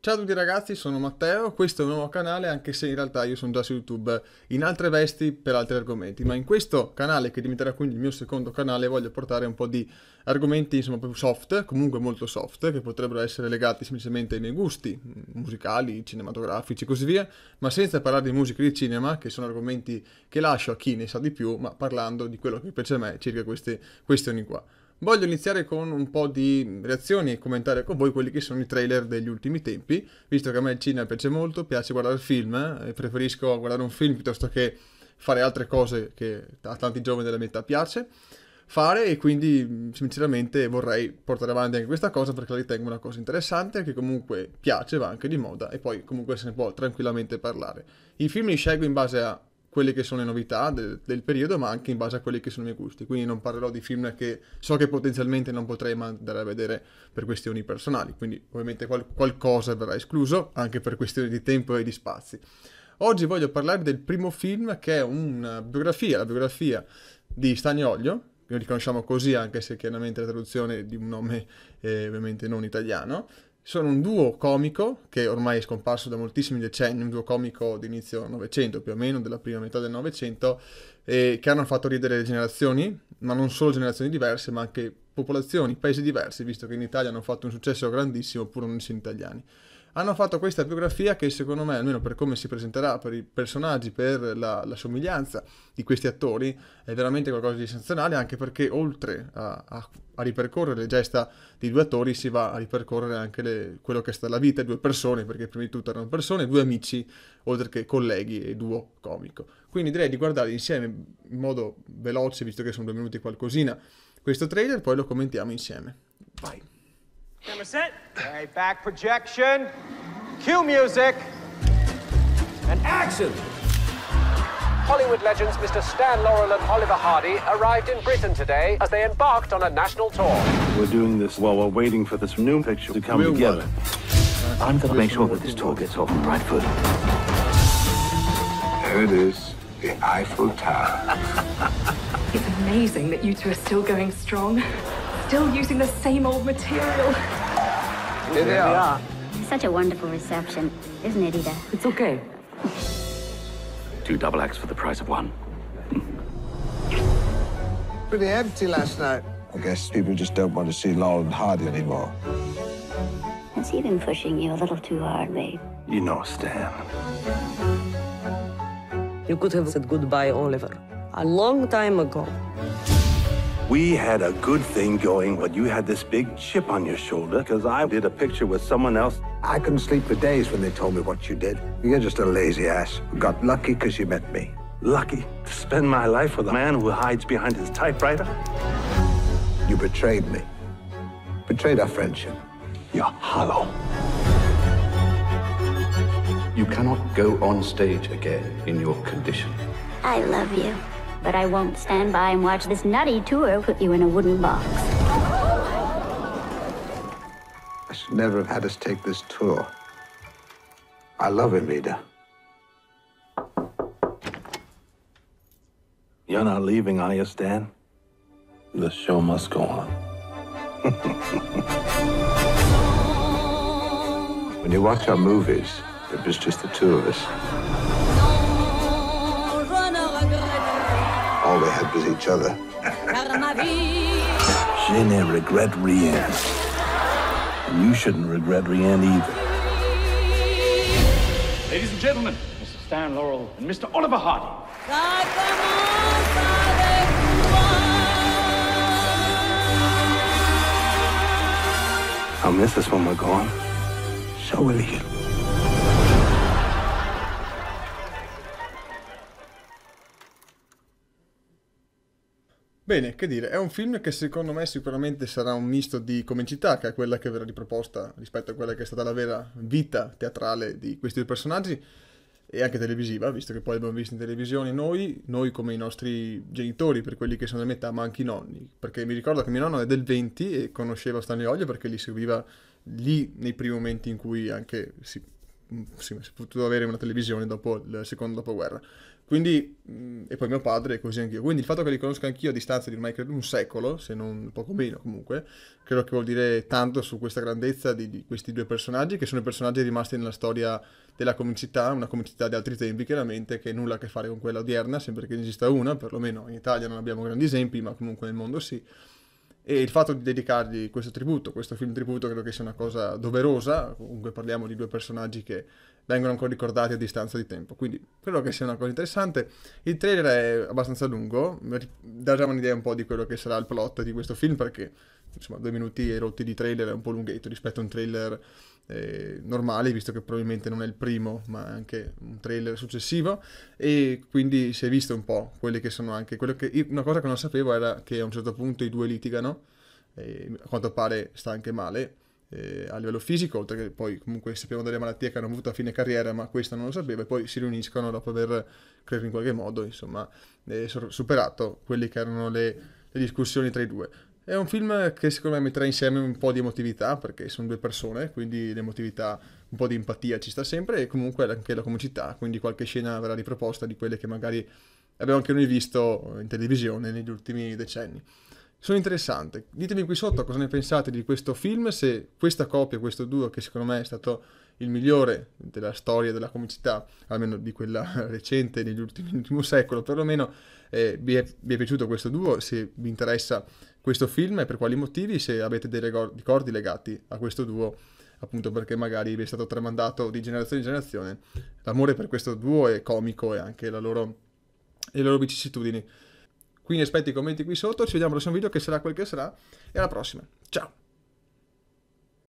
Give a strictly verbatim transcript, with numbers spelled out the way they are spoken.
Ciao a tutti ragazzi, sono Matteo, questo è un nuovo canale anche se in realtà io sono già su YouTube in altre vesti per altri argomenti, ma in questo canale che diventerà quindi il mio secondo canale voglio portare un po' di argomenti insomma più soft, comunque molto soft, che potrebbero essere legati semplicemente ai miei gusti musicali, cinematografici e così via, ma senza parlare di musica e di cinema, che sono argomenti che lascio a chi ne sa di più, ma parlando di quello che piace a me circa queste questioni qua. Voglio iniziare con un po' di reazioni e commentare con voi quelli che sono i trailer degli ultimi tempi, visto che a me il cinema piace molto, piace guardare film, eh, e preferisco guardare un film piuttosto che fare altre cose che a tanti giovani della mia età piace fare, e quindi sinceramente vorrei portare avanti anche questa cosa perché la ritengo una cosa interessante, che comunque piace, va anche di moda e poi comunque se ne può tranquillamente parlare. I film li scelgo in base a quelle che sono le novità del, del periodo, ma anche in base a quelli che sono i miei gusti, quindi non parlerò di film che so che potenzialmente non potrei andare a vedere per questioni personali, quindi ovviamente qual- qualcosa verrà escluso anche per questioni di tempo e di spazi. Oggi voglio parlare del primo film, che è una biografia, la biografia di Stagnoglio, che noi riconosciamo così anche se chiaramente la traduzione di un nome è ovviamente non italiano. Sono un duo comico che ormai è scomparso da moltissimi decenni, un duo comico di inizio Novecento, più o meno, della prima metà del Novecento, e che hanno fatto ridere le generazioni, ma non solo generazioni diverse, ma anche popolazioni, paesi diversi, visto che in Italia hanno fatto un successo grandissimo, pur non essendo italiani. Hanno fatto questa biografia che secondo me, almeno per come si presenterà, per i personaggi, per la, la somiglianza di questi attori, è veramente qualcosa di eccezionale, anche perché oltre a, a, a ripercorrere le gesta di due attori si va a ripercorrere anche le, quello che è stata la vita di due persone, perché prima di tutto erano persone, due amici, oltre che colleghi e duo comico. Quindi direi di guardare insieme in modo veloce, visto che sono due minuti e qualcosina, questo trailer, poi lo commentiamo insieme. Vai! Camera set. Okay, back projection. Cue music. And action! Hollywood legends Mister Stan Laurel and Oliver Hardy arrived in Britain today as they embarked on a national tour. We're doing this while we're waiting for this new picture to come Real together. work. I'm going to make sure that this tour gets off on the right foot. There it is, the Eiffel Tower. It's amazing that you two are still going strong. Still using the same old material. Here they are. Such a wonderful reception, isn't it, Ida? It's okay. Two double acts for the price of one. Pretty empty last night. I guess people just don't want to see Laurel and Hardy anymore. Has he been pushing you a little too hard, babe? You know, Stan. You could have said goodbye, Oliver, a long time ago. We had a good thing going when you had this big chip on your shoulder because I did a picture with someone else. I couldn't sleep for days when they told me what you did. You're just a lazy ass who got lucky because you met me. Lucky to spend my life with a man who hides behind his typewriter. You betrayed me. Betrayed our friendship. You're hollow. You cannot go on stage again in your condition. I love you, but I won't stand by and watch this nutty tour put you in a wooden box. I should never have had us take this tour. I love him, Ida. You're not leaving, are you, Stan? The show must go on. When you watch our movies, it was just the two of us. All they had was each other. Je ne regrette rien. And you shouldn't regret rien either. Ladies and gentlemen, Mister Stan Laurel and Mister Oliver Hardy. I'll miss us when we're gone. So will you. Bene, che dire, è un film che secondo me sicuramente sarà un misto di comicità, che è quella che verrà riproposta rispetto a quella che è stata la vera vita teatrale di questi due personaggi, e anche televisiva, visto che poi abbiamo visto in televisione noi, noi come i nostri genitori, per quelli che sono di metà, ma anche i nonni, perché mi ricordo che mio nonno è del venti e conosceva Stagnoglio perché li seguiva lì nei primi momenti in cui anche si, si, si è potuto avere una televisione dopo il secondo dopoguerra. Quindi, mh, e poi mio padre e così anch'io. Quindi il fatto che li conosca anch'io a distanza di ormai credo un secolo, se non poco meno comunque, credo che vuol dire tanto su questa grandezza di, di questi due personaggi, che sono i personaggi rimasti nella storia della comicità, una comicità di altri tempi chiaramente, che nulla a che fare con quella odierna, sempre che ne esista una, perlomeno in Italia non abbiamo grandi esempi, ma comunque nel mondo sì. E il fatto di dedicargli questo tributo, questo film tributo, credo che sia una cosa doverosa. Comunque parliamo di due personaggi che vengono ancora ricordati a distanza di tempo, quindi credo che sia una cosa interessante. Il trailer è abbastanza lungo, dà già un'idea un po' di quello che sarà il plot di questo film, perché insomma due minuti e rotti di trailer è un po' lunghetto rispetto a un trailer eh, normale, visto che probabilmente non è il primo ma è anche un trailer successivo, e quindi si è visto un po' quelle che sono anche quello che io, una cosa che non sapevo era che a un certo punto i due litigano e a quanto pare sta anche male eh, a livello fisico, oltre che poi comunque sappiamo delle malattie che hanno avuto a fine carriera, ma questa non lo sapevo, e poi si riuniscono dopo aver, credo in qualche modo, insomma eh, superato quelle che erano le, le discussioni tra i due. È un film che secondo me metterà insieme un po' di emotività, perché sono due persone, quindi l'emotività, un po' di empatia ci sta sempre, e comunque anche la comicità, quindi qualche scena verrà riproposta di quelle che magari abbiamo anche noi visto in televisione negli ultimi decenni. Sono interessante. Ditemi qui sotto cosa ne pensate di questo film, se questa coppia, questo duo, che secondo me è stato il migliore della storia della comicità, almeno di quella recente negli ultimi, nell'ultimo secolo perlomeno, eh, vi, è, vi è piaciuto questo duo, se vi interessa questo film e per quali motivi, se avete dei ricordi legati a questo duo, appunto perché magari vi è stato tramandato di generazione in generazione l'amore per questo duo è comico e anche la loro, le loro vicissitudini. Quindi aspetto i commenti qui sotto, ci vediamo al prossimo video che sarà quel che sarà, e alla prossima, ciao!